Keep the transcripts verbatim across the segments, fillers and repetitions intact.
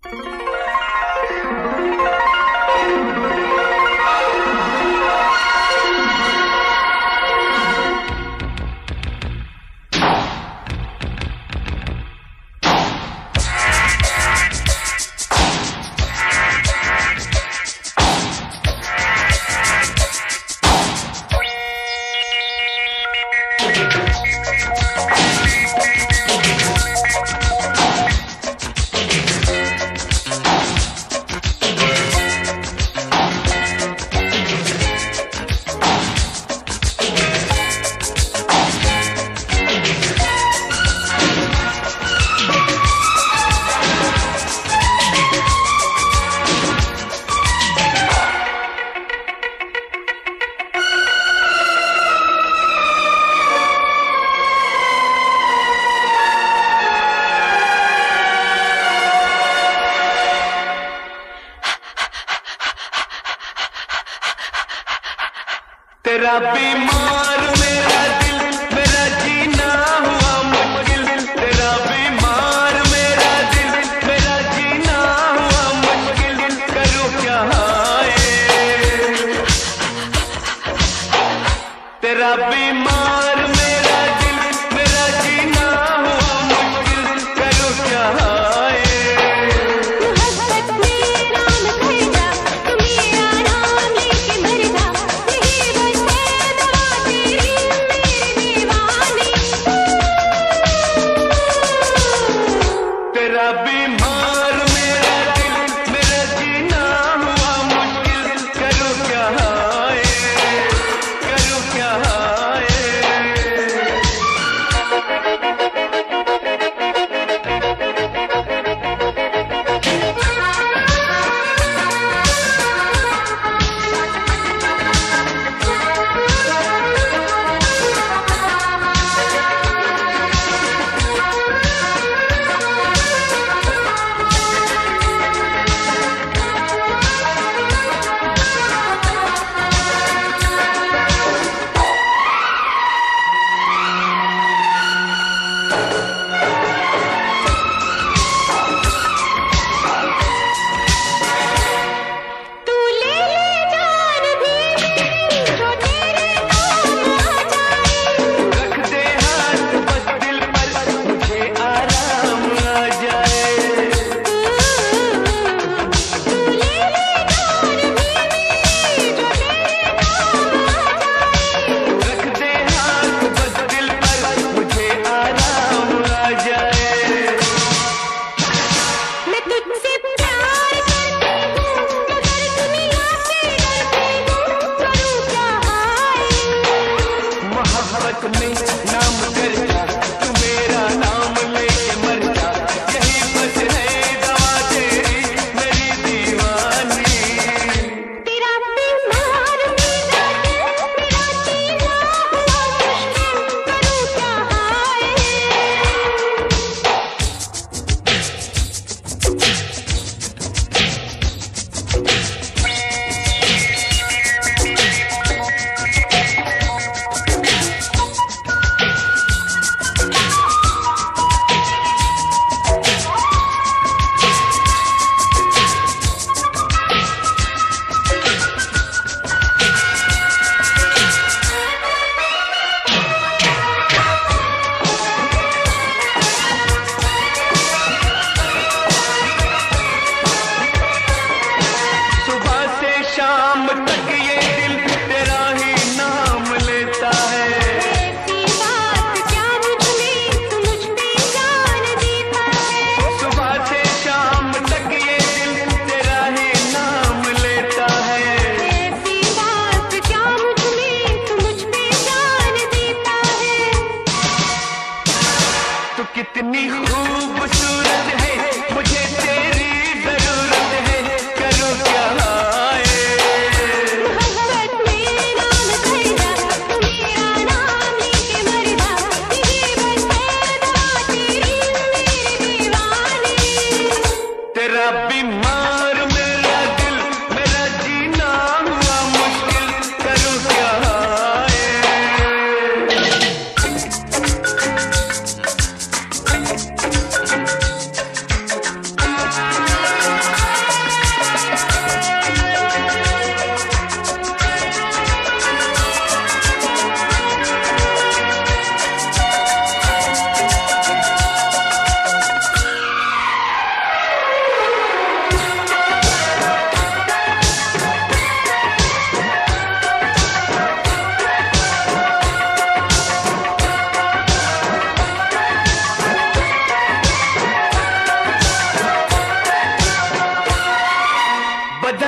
तेरा बीमार मेरा दिल, मेरा जीना हुआ मुश्किल। तेरा बीमार मेरा दिल, मेरा जीना हुआ मुश्किल। करूँ क्या हाय, तेरा बीमार मेरा दिल, मेरा जीना हुआ मुश्किल। करूँ क्या हाय, तेरा बीमार मेरा दिल, मेरा जीना हुआ मुश्किल। करूँ क्या हाय, करूँ क्या हाय। नाम करता तू मेरा नाम लेके मरता, यही बस है दवा तेरी मेरी दीवानी। तेरा बीमार मेरा दिल, मेरा जीना हुआ मुश्किल। करूँ क्या हाय, शाम तक ये दिल तेरा ही नाम लेता है। ऐसी बात क्या मुझ में, तू मुझ पे जान देता है। सुबह से शाम तक ये दिल तेरा ही नाम लेता है। ऐसी बात क्या मुझ में, तू मुझ पे जान देता है। तू कितनी खूबसूरत है, मुझे तेरी जरूरत है। करूँ क्या हाय, तेरा बीमार मेरा दिल, मेरा जीना हुआ मुश्किल। करूँ क्या हाय,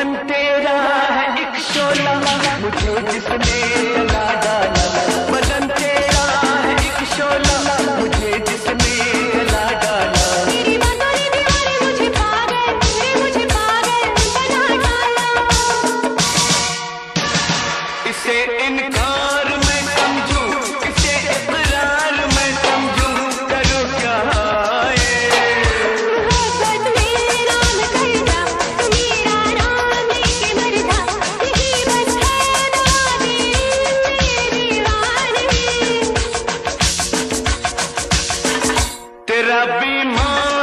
बदन तेरा है एक शोला, मुझे जिसने जला डाला। बदन तेरा है एक शोला, मुझे जिसने जला डाला। तेरी बातों ने दीवाने मुझे पागल, रे मुझे पागल बना डाला। इसे इनकार मैं समझूं, इसे इकरार मैं समझूं, करूं क्या मोहब्बत में राम करता, तू मेरा नाम लेके मरता, यही बस है दादी मेरी दीवानी। तेरा बीमार